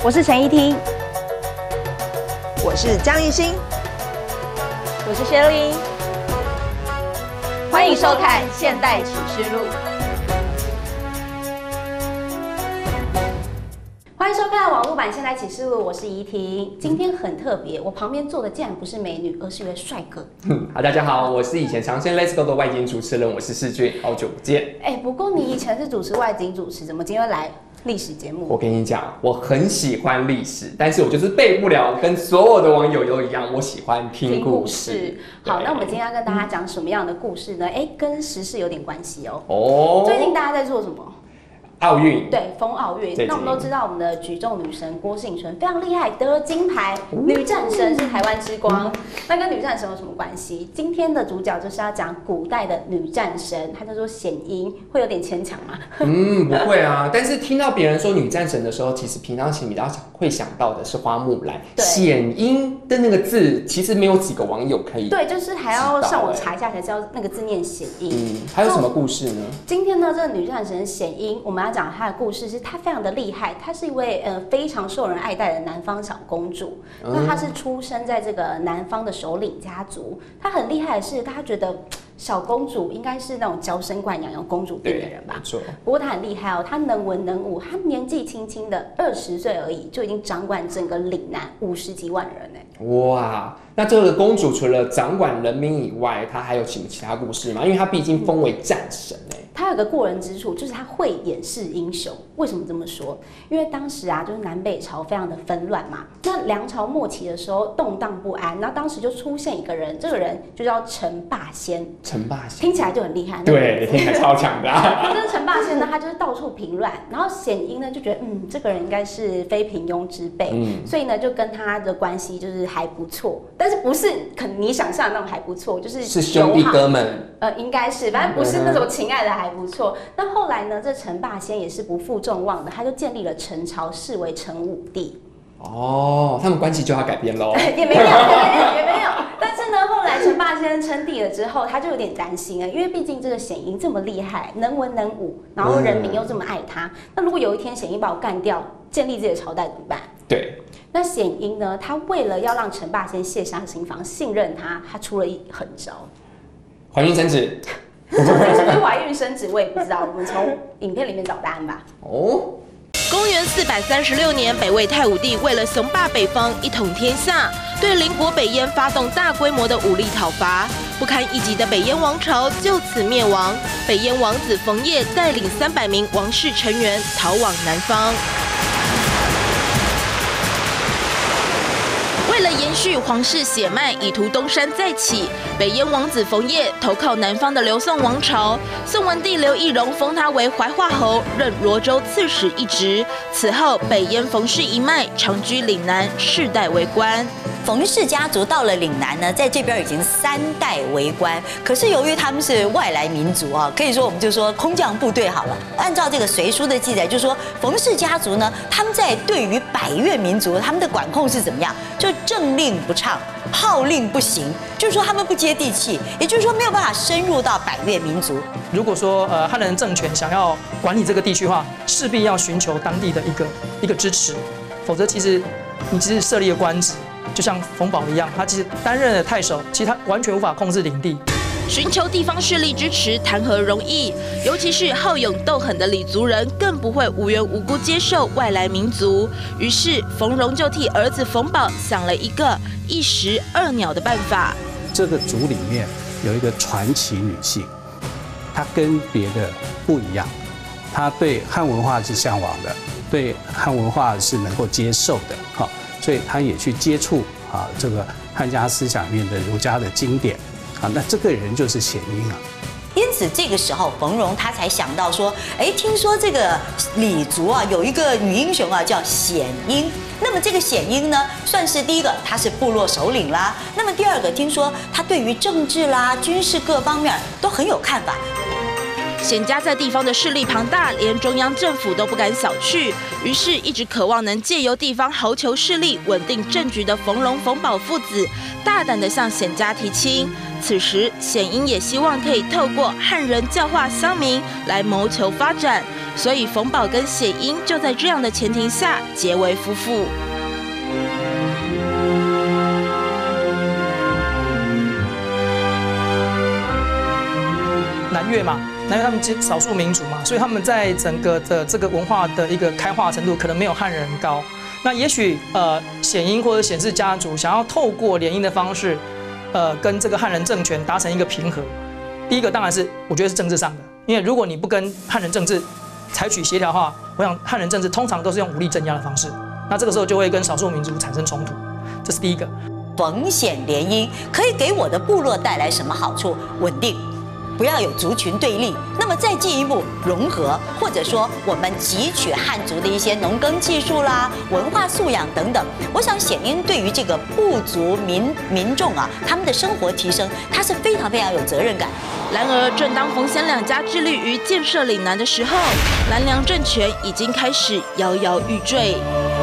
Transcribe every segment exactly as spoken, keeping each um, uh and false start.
我是陈怡婷， 我是江艺兴， 我是薛丽，欢迎收看《现代启示录》。欢迎收看网络版《现代启示录》，我是怡婷。今天很特别，我旁边坐的竟然不是美女，而是一位帅哥。 嗯，好，大家好，我是以前常见 Let's Go 的外景主持人，我是世俊，好久不见。 哎，不过你以前是主持外景主持，怎么今天会来历史节目？ 我跟你讲，我很喜欢历史，但是我就是背不了，跟所有的网友都一样，我喜欢听故事。 听故事好，那我们今天要跟大家讲什么样的故事呢？哎，跟时事有点关系哦。 哦， 最近大家在做什么？ 奥运， 对，封奥运。那我们都知道，我们的举重女神郭婞淳非常厉害，得了金牌，女战神是台湾之光。那跟女战神有什么关系？今天的主角就是要讲古代的女战神，她叫做显英，会有点牵强吗？ 嗯，不会啊。但是听到别人说女战神的时候，其实平常心比较会想到的是花木兰。显英的那个字，其实没有几个网友可以。 对，就是还要上网查一下才知道那个字念显英。 嗯，还有什么故事呢？ 今天呢，这个女战神显英，我们要讲她的故事是她非常的厉害，她是一位呃非常受人爱戴的南方小公主。嗯、那她是出生在这个南方的首领家族，她很厉害的是，她觉得小公主应该是那种娇生惯养、有公主病的人吧？ 没错。 不过她很厉害哦，她能文能武，她年纪轻轻的二十岁而已，就已经掌管整个岭南五十几万人哎。 哇！那这个公主除了掌管人民以外，她还有什么其他故事吗？因为她毕竟封为战神哎。 她有个过人之处，就是她会掩饰英雄。为什么这么说？因为当时啊，就是南北朝非常的纷乱嘛。那梁朝末期的时候动荡不安，那当时就出现一个人，这个人就叫陈霸先。 陈霸先听起来就很厉害， 对，听起来超强的、啊。 这个陈霸先呢，他就是到处平乱，然后显英呢就觉得，嗯，这个人应该是非平庸之辈，嗯，所以呢就跟他的关系就是还不错，但是不是可能你想象的那种还不错，就是是兄弟哥们， 呃，应该是，反正不是那种情爱的还不错。那后来呢，这陈霸先也是不负众望的，他就建立了陈朝，视为陈武帝。 哦，他们关系就要改变喽？ 也没有，也没有，也没有。但是呢，后来陈霸先称帝了之后，他就有点担心了，因为毕竟这个显英这么厉害，能文能武，然后人民又这么爱他，嗯、那如果有一天显英把我干掉，建立自己的朝代怎么办？ 对。 那显英呢，他为了要让陈霸先卸下心防，信任他，他出了一狠招， 怀孕生子。 是不是怀孕生子我也不知道，我们从影片里面找答案吧。 哦。 公元四百三十六年，北魏太武帝为了雄霸北方、一统天下，对邻国北燕发动大规模的武力讨伐，不堪一击的北燕王朝就此灭亡。北燕王子冯业带领三百名王室成员逃往南方。为了延续皇室血脉，以图东山再起，北燕王子冯业投靠南方的刘宋王朝。宋文帝刘义隆封他为怀化侯，任罗州刺史一职。此后，北燕冯氏一脉长居岭南，世代为官。 冯氏家族到了岭南呢，在这边已经三代为官。可是由于他们是外来民族啊，可以说我们就说空降部队好了。按照这个《隋书》的记载，就说冯氏家族呢，他们在对于百越民族，他们的管控是怎么样？就政令不畅，号令不行，就是说他们不接地气，也就是说没有办法深入到百越民族。 如果说呃汉人政权想要管理这个地区的话，势必要寻求当地的一个一个支持，否则其实你只是设立了官职。就像冯保一样，他其实担任了太守，其实他完全无法控制领地。 寻求地方势力支持，谈何容易？尤其是好勇斗狠的李族人，更不会无缘无故接受外来民族。于是冯荣就替儿子冯保想了一个一石二鸟的办法。 这个族里面有一个传奇女性，她跟别的不一样，她对汉文化是向往的，对汉文化是能够接受的，好。所以他也去接触啊，这个汉家思想里面的儒家的经典啊，那这个人就是显英啊。 因此这个时候，冯荣他才想到说，哎，听说这个李族啊有一个女英雄啊叫显英。那么这个显英呢，算是第一个，她是部落首领啦。那么第二个，听说她对于政治啦、军事各方面都很有看法。 显家在地方的势力庞大，连中央政府都不敢小觑，于是一直渴望能借由地方豪求势力稳定政局的冯龙、冯保父子，大胆地向显家提亲。此时，显英也希望可以透过汉人教化乡民来谋求发展，所以冯保跟显英就在这样的前提下结为夫妇。 南越嘛，南越他们是少数民族嘛，所以他们在整个的这个文化的一个开化程度可能没有汉人高。那也许呃显英或者显氏家族想要透过联姻的方式，呃跟这个汉人政权达成一个平衡。第一个当然是我觉得是政治上的，因为如果你不跟汉人政治采取协调的话，我想汉人政治通常都是用武力镇压的方式，那这个时候就会跟少数民族产生冲突，这是第一个。 冯显联姻可以给我的部落带来什么好处？稳定。不要有族群对立，那么再进一步融合，或者说我们汲取汉族的一些农耕技术啦、文化素养等等。我想显英对于这个部族民民众啊，他们的生活提升，他是非常非常有责任感。 然而，正当冯显两家致力于建设岭南的时候，南梁政权已经开始摇摇欲坠。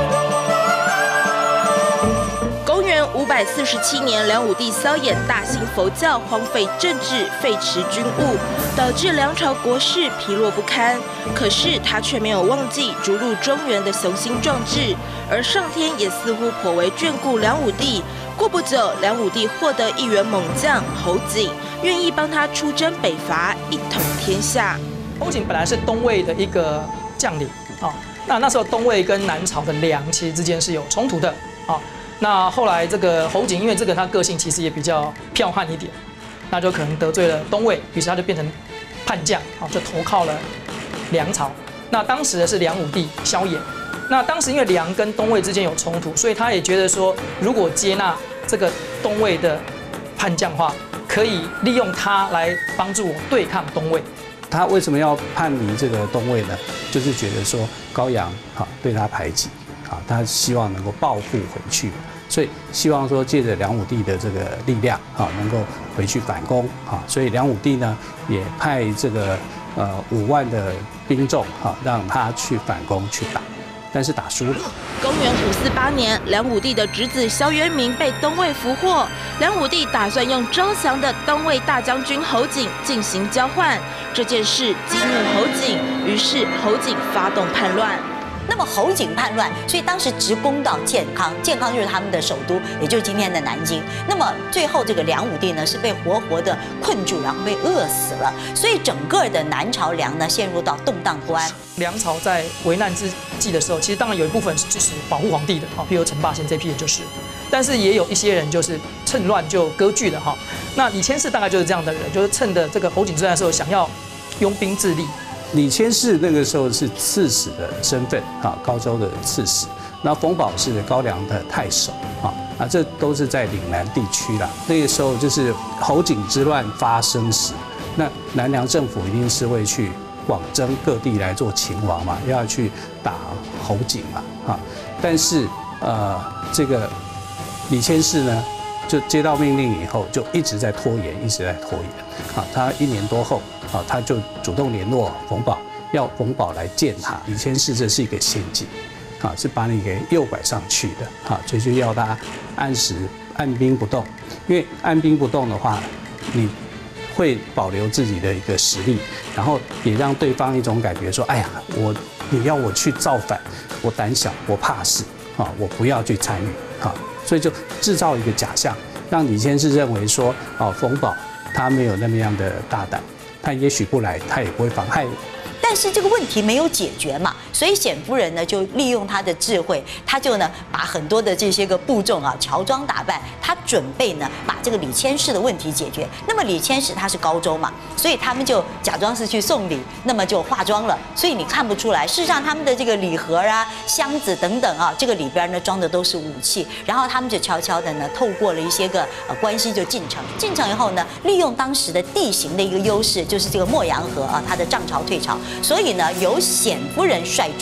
五百四十七年，梁武帝萧衍大兴佛教，荒废政治，废弛军务，导致梁朝国势疲弱不堪。可是他却没有忘记逐鹿中原的雄心壮志，而上天也似乎颇为眷顾梁武帝。过不久，梁武帝获得一员猛将侯景，愿意帮他出征北伐，一统天下。 侯景本来是东魏的一个将领啊，那那时候东魏跟南朝的梁其实之间是有冲突的啊。那后来这个侯景，因为这个他个性其实也比较剽悍一点，那就可能得罪了东魏，于是他就变成叛将，好就投靠了梁朝。那当时的是梁武帝萧衍，那当时因为梁跟东魏之间有冲突，所以他也觉得说，如果接纳这个东魏的叛将的话，可以利用他来帮助我对抗东魏。 他为什么要叛离这个东魏呢？就是觉得说高阳哈对他排挤。啊，他希望能够报复回去，所以希望说借着梁武帝的这个力量啊，能够回去反攻啊。所以梁武帝呢也派这个呃五万的兵众哈，让他去反攻去打，但是打输了。 公元五四八年，梁武帝的侄子萧渊明被东魏俘获，梁武帝打算用招降的东魏大将军侯景进行交换。这件事激怒侯景，于是侯景发动叛乱。 那么侯景叛乱，所以当时直攻到建康，建康就是他们的首都，也就是今天的南京。那么最后这个梁武帝呢是被活活的困住，然后被饿死了。所以整个的南朝梁呢陷入到动荡不安。 梁朝在危难之际的时候，其实当然有一部分是支持保护皇帝的，啊，譬如陈霸先这批人就是，但是也有一些人就是趁乱就割据的哈。那李千世大概就是这样的人，就是趁着这个侯景之乱的时候想要拥兵自立。 李千世那个时候是刺史的身份啊，高州的刺史。那冯保是高梁的太守啊，啊，这都是在岭南地区啦。那个时候就是侯景之乱发生时，那南梁政府一定是会去广征各地来做秦王嘛，要去打侯景嘛啊。但是呃，这个李千世呢，就接到命令以后，就一直在拖延，一直在拖延啊。他一年多后。啊，他就主动联络冯保，要冯保来见他。李千世这是一个陷阱，啊，是把你给诱拐上去的，啊，所以就要他按时按兵不动，因为按兵不动的话，你会保留自己的一个实力，然后也让对方一种感觉说，哎呀，我你要我去造反，我胆小，我怕事，啊，我不要去参与，啊，所以就制造一个假象，让李千世认为说，哦，冯保他没有那么样的大胆。他也许不来，他也不会妨害我。 但是这个问题没有解决嘛，所以显夫人呢就利用她的智慧，她就呢把很多的这些个部众啊乔装打扮，她准备呢把这个李千世的问题解决。那么李千世他是高州嘛，所以他们就假装是去送礼，那么就化妆了，所以你看不出来。事实上他们的这个礼盒啊、箱子等等啊，这个里边呢装的都是武器，然后他们就悄悄的呢透过了一些个呃关系就进城。进城以后呢，利用当时的地形的一个优势，就是这个洛阳河啊，它的涨潮退潮。所以呢，由显夫人率众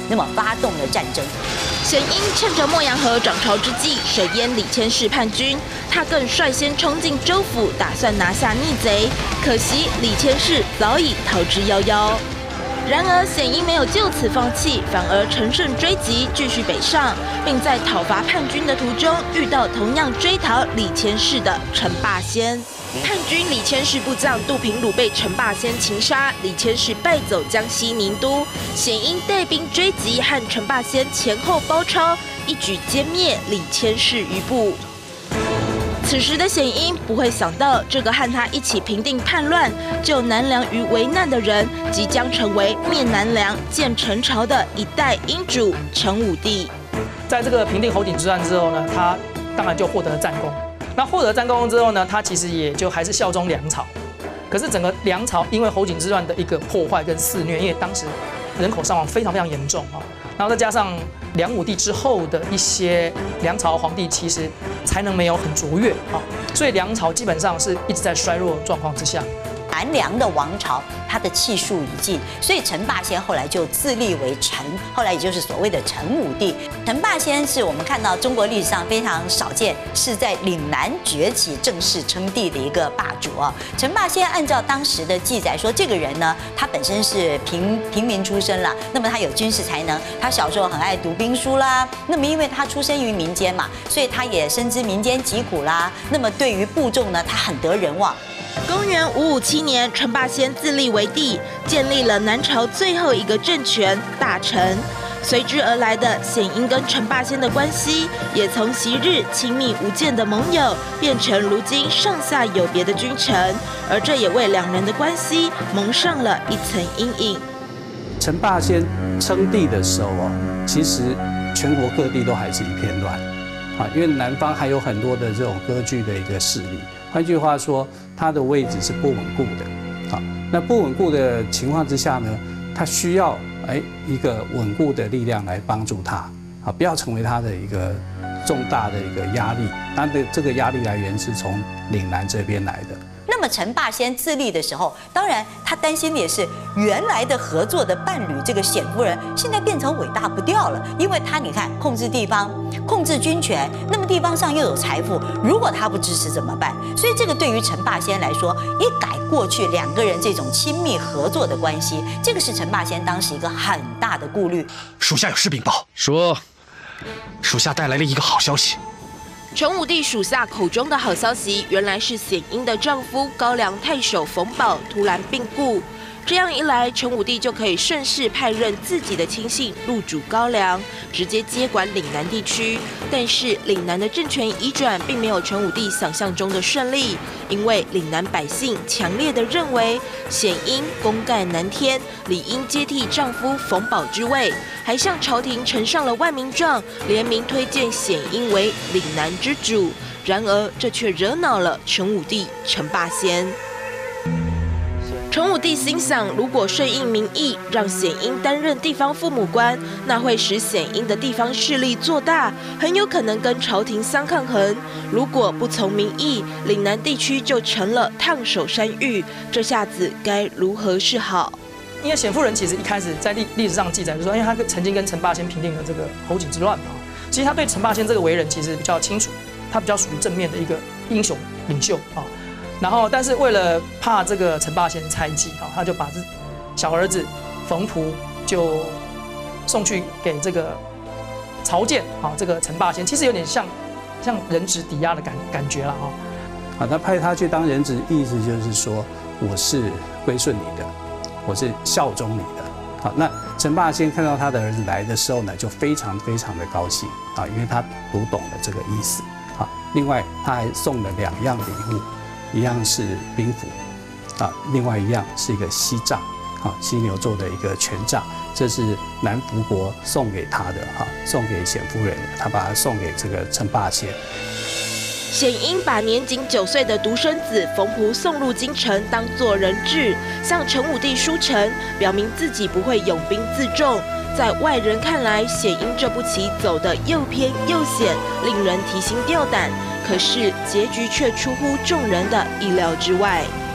那么发动了战争。 显英趁着鄱阳河涨潮之际，水淹李千世叛军，他更率先冲进州府，打算拿下逆贼。可惜李千世早已逃之夭夭。然而显英没有就此放弃，反而乘胜追击，继续北上，并在讨伐叛军的途中遇到同样追讨李千世的陈霸先。叛军李千世部将杜平鲁被陈霸先擒杀，李千世败走江西宁都。显英带兵追击，和陈霸先前后包抄，一举歼灭李千世余部。此时的显英不会想到，这个和他一起平定叛乱、救南梁于危难的人，即将成为灭南梁、建陈朝的一代英主陈武帝。 在这个平定侯景之乱之后呢，他当然就获得了战功。那获得战功之后呢，他其实也就还是效忠梁朝。可是整个梁朝因为侯景之乱的一个破坏跟肆虐，因为当时人口伤亡非常非常严重啊，然后再加上梁武帝之后的一些梁朝皇帝，其实才能没有很卓越啊，所以梁朝基本上是一直在衰弱的状况之下。 南梁的王朝，它的气数已尽，所以陈霸先后来就自立为陈，后来也就是所谓的陈武帝。陈霸先是我们看到中国历史上非常少见，是在岭南崛起正式称帝的一个霸主啊。陈霸先按照当时的记载说，这个人呢，他本身是平平民出身啦，那么他有军事才能，他小时候很爱读兵书啦，那么因为他出身于民间嘛，所以他也深知民间疾苦啦，那么对于部众呢，他很得人望。 公元五五七年，陈霸先自立为帝，建立了南朝最后一个政权大陈。随之而来的显英跟陈霸先的关系，也从昔日亲密无间的盟友，变成如今上下有别的君臣，而这也为两人的关系蒙上了一层阴影。 陈霸先称帝的时候哦，其实全国各地都还是一片乱啊，因为南方还有很多的这种割据的一个势力。换句话说，他的位置是不稳固的，好，那不稳固的情况之下呢，他需要哎一个稳固的力量来帮助他，啊，不要成为他的一个重大的一个压力。他的这个压力来源是从岭南这边来的。 那么陈霸先自立的时候，当然他担心的也是原来的合作的伴侣这个显夫人，现在变成尾大不掉了，因为他你看控制地方，控制军权，那么地方上又有财富，如果他不支持怎么办？所以这个对于陈霸先来说，一改过去两个人这种亲密合作的关系，这个是陈霸先当时一个很大的顾虑。 属下有事禀报，说属下带来了一个好消息。 陈武帝属下口中的好消息，原来是显英的丈夫高梁太守冯保突然病故。这样一来，陈武帝就可以顺势派任自己的亲信入主高梁，直接接管岭南地区。但是岭南的政权移转并没有陈武帝想象中的顺利，因为岭南百姓强烈的认为显英功盖南天，理应接替丈夫冯保之位，还向朝廷呈上了万民状，联名推荐显英为岭南之主。然而，这却惹恼了陈武帝陈霸先。陈武帝心想，如果顺应民意，让显英担任地方父母官，那会使显英的地方势力做大，很有可能跟朝廷相抗衡。如果不从民意，岭南地区就成了烫手山芋，这下子该如何是好？ 因为显夫人其实一开始在历历史上记载就说，因为她曾经跟陈霸先平定了这个侯景之乱嘛，其实她对陈霸先这个为人其实比较清楚，他比较属于正面的一个英雄领袖啊。然后，但是为了怕这个陈霸先猜忌啊，他就把这小儿子冯仆就送去给这个朝见啊，这个陈霸先其实有点像像人质抵押的感感觉了啊。 好，他派他去当人质，意思就是说我是归顺你的，我是效忠你的。好，那陈霸先看到他的儿子来的时候呢，就非常非常的高兴啊，因为他读懂了这个意思啊。另外，他还送了两样礼物。一样是兵符，啊，另外一样是一个锡杖，啊，犀牛做的一个权杖，这是南福国送给他的，哈，送给显夫人的，他把它送给这个陈霸先。 显英把年仅九岁的独生子冯仆送入京城，当作人质，向陈武帝书呈，表明自己不会拥兵自重。在外人看来，显英这步棋走得又偏又险，令人提心吊胆。可是结局却出乎众人的意料之外。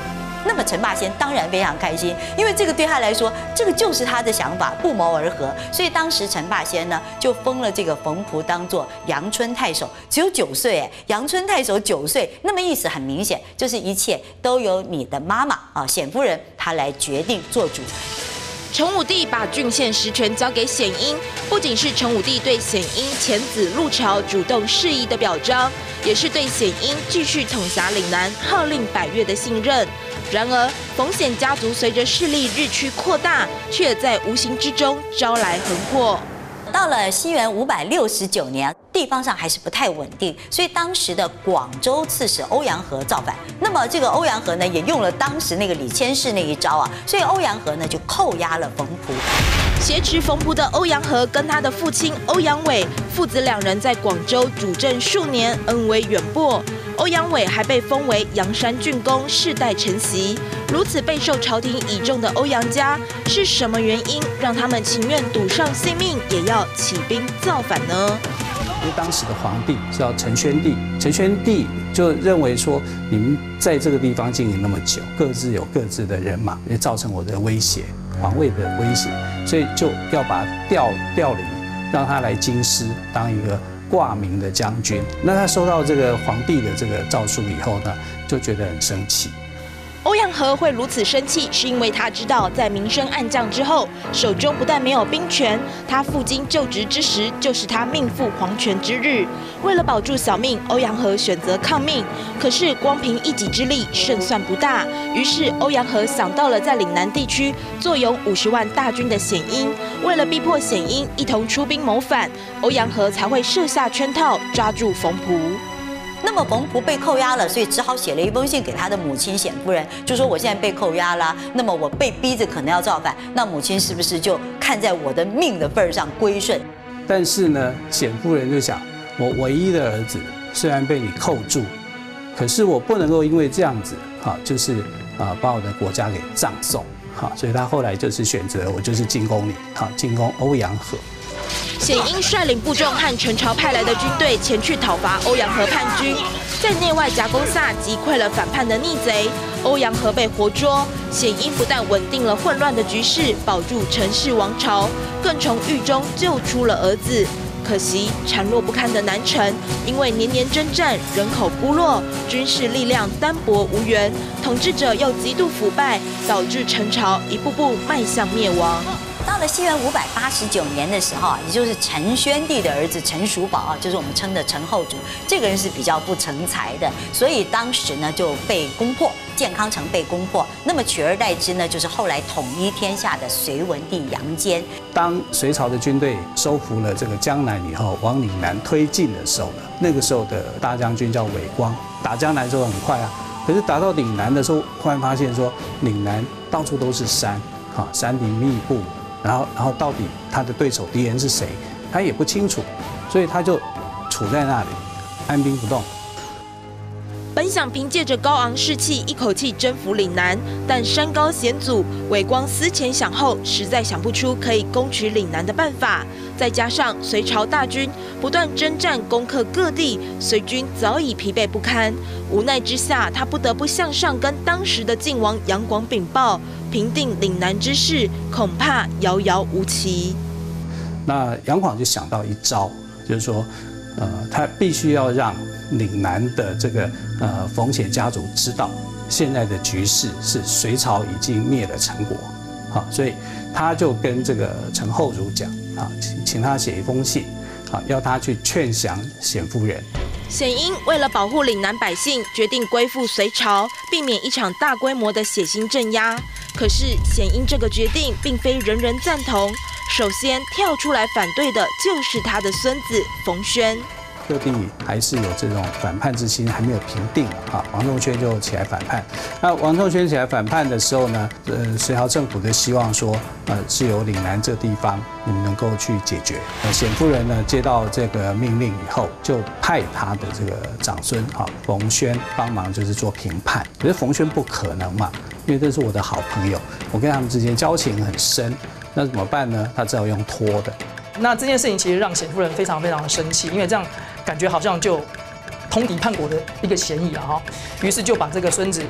那么陈霸先当然非常开心，因为这个对他来说，这个就是他的想法，不谋而合。所以当时陈霸先呢，就封了这个冯璞当做阳春太守，只有九岁哎，阳春太守九岁，那么意思很明显，就是一切都由你的妈妈啊显夫人她来决定做主。 陈武帝把郡县实权交给显英，不仅是陈武帝对显英遣子入朝主动示意的表彰，也是对显英继续统辖岭南号令百越的信任。然而，冯显家族随着势力日趋扩大，却在无形之中招来横祸。 到了西元五百六十九年，地方上还是不太稳定，所以当时的广州刺史欧阳和造反。那么这个欧阳和呢，也用了当时那个李千世那一招啊，所以欧阳和呢就扣押了冯璞。 挟持冯璞的欧阳和跟他的父亲欧阳伟父子两人在广州主政数年，恩威远播。欧阳伟还被封为阳山郡公，世代承袭。如此备受朝廷倚重的欧阳家，是什么原因让他们情愿赌上性命，也要起兵造反呢？ 因为当时的皇帝叫陈宣帝，陈宣帝就认为说，你们在这个地方经营那么久，各自有各自的人马，也造成我的威胁，皇位的威胁，所以就要把他调调离，让他来京师当一个挂名的将军。那他收到这个皇帝的这个诏书以后呢，就觉得很生气。 欧阳和会如此生气，是因为他知道，在明升暗降之后，手中不但没有兵权，他赴京就职之时，就是他命赴黄泉之日。为了保住小命，欧阳和选择抗命。可是光凭一己之力，胜算不大。于是欧阳和想到了在岭南地区坐拥五十万大军的显英，为了逼迫显英一同出兵谋反，欧阳和才会设下圈套，抓住冯璞。 那么冯璞被扣押了，所以只好写了一封信给他的母亲显夫人，就说我现在被扣押啦，那么我被逼着可能要造反，那母亲是不是就看在我的命的份上归顺？ 但是呢，显夫人就想，我唯一的儿子虽然被你扣住，可是我不能够因为这样子，哈，就是啊把我的国家给葬送，哈，所以他后来就是选择我就是进攻你，哈，进攻欧阳和。 显英率领部众和陈朝派来的军队前去讨伐欧阳和叛军，在内外夹攻下击溃了反叛的逆贼，欧阳和被活捉。显英不但稳定了混乱的局势，保住陈氏王朝，更从狱中救出了儿子。可惜孱弱不堪的南陈，因为年年征战，人口孤落，军事力量单薄无援，统治者又极度腐败，导致陈朝一步步迈向灭亡。 到了西元五百八十九年的时候啊，也就是陈宣帝的儿子陈叔宝啊，就是我们称的陈后主，这个人是比较不成才的，所以当时呢就被攻破，建康城被攻破。那么取而代之呢，就是后来统一天下的隋文帝杨坚。 当隋朝的军队收服了这个江南以后，往岭南推进的时候呢，那个时候的大将军叫韦光，打江南的时候很快啊，可是打到岭南的时候，忽然发现说岭南到处都是山，哈，山林密布。然后，然后到底他的对手敌人是谁，他也不清楚，所以他就处在那里，按兵不动。 本想凭借着高昂士气一口气征服岭南，但山高险阻，韦光思前想后，实在想不出可以攻取岭南的办法。再加上隋朝大军不断征战攻克各地，隋军早已疲惫不堪。无奈之下，他不得不向上跟当时的晋王杨广禀报，平定岭南之事，恐怕遥遥无期。 那杨广就想到一招，就是说，呃，他必须要让岭南的这个呃冯显家族知道，现在的局势是隋朝已经灭了陈国，好，所以他就跟这个陈后主讲，啊，请请他写一封信，啊，要他去劝降显夫人。 显英为了保护岭南百姓，决定归附隋朝，避免一场大规模的血腥镇压。可是显英这个决定并非人人赞同，首先跳出来反对的就是他的孙子冯宣。 各地还是有这种反叛之心，还没有平定啊。王仲宣就起来反叛。那王仲宣起来反叛的时候呢，呃，隋朝政府就希望说，呃，是由岭南这地方你们能够去解决。呃，显夫人呢接到这个命令以后，就派他的这个长孙啊冯宣帮忙，就是做平叛。可是冯宣不可能嘛，因为这是我的好朋友，我跟他们之间交情很深，那怎么办呢？他只好用拖的。 那这件事情其实让显夫人非常非常的生气，因为这样感觉好像就通敌叛国的一个嫌疑啊哈，于是就把这个孙子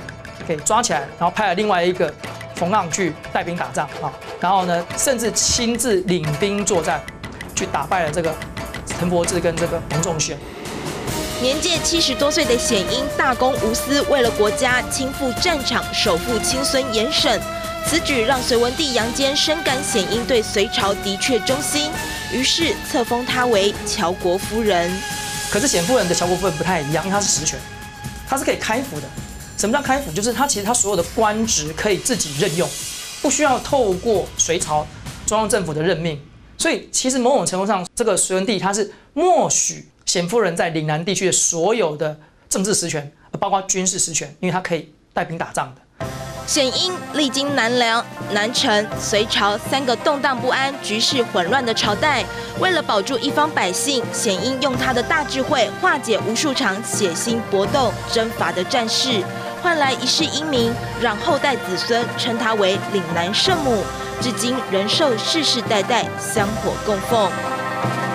给抓起来，然后派了另外一个冯浪去带兵打仗啊，然后呢，甚至亲自领兵作战，去打败了这个陈伯志跟这个洪仲宣。 年届七十多岁的显英大公无私，为了国家亲赴战场，守护亲孙严审。此举让隋文帝杨坚深感显英对隋朝的确忠心，于是册封她为乔国夫人。 可是显夫人的乔国夫人不太一样，因为她是实权，她是可以开府的。什么叫开府？就是她其实她所有的官职可以自己任用，不需要透过隋朝中央政府的任命。所以其实某种程度上，这个隋文帝他是默许显夫人在岭南地区的所有的政治实权，包括军事实权，因为她可以带兵打仗的。 显英历经南梁、南陈、隋朝三个动荡不安、局势混乱的朝代，为了保住一方百姓，显英用他的大智慧化解无数场血腥搏斗、征伐的战事，换来一世英名，让后代子孙称她为岭南圣母，至今仍受世世代代香火供奉。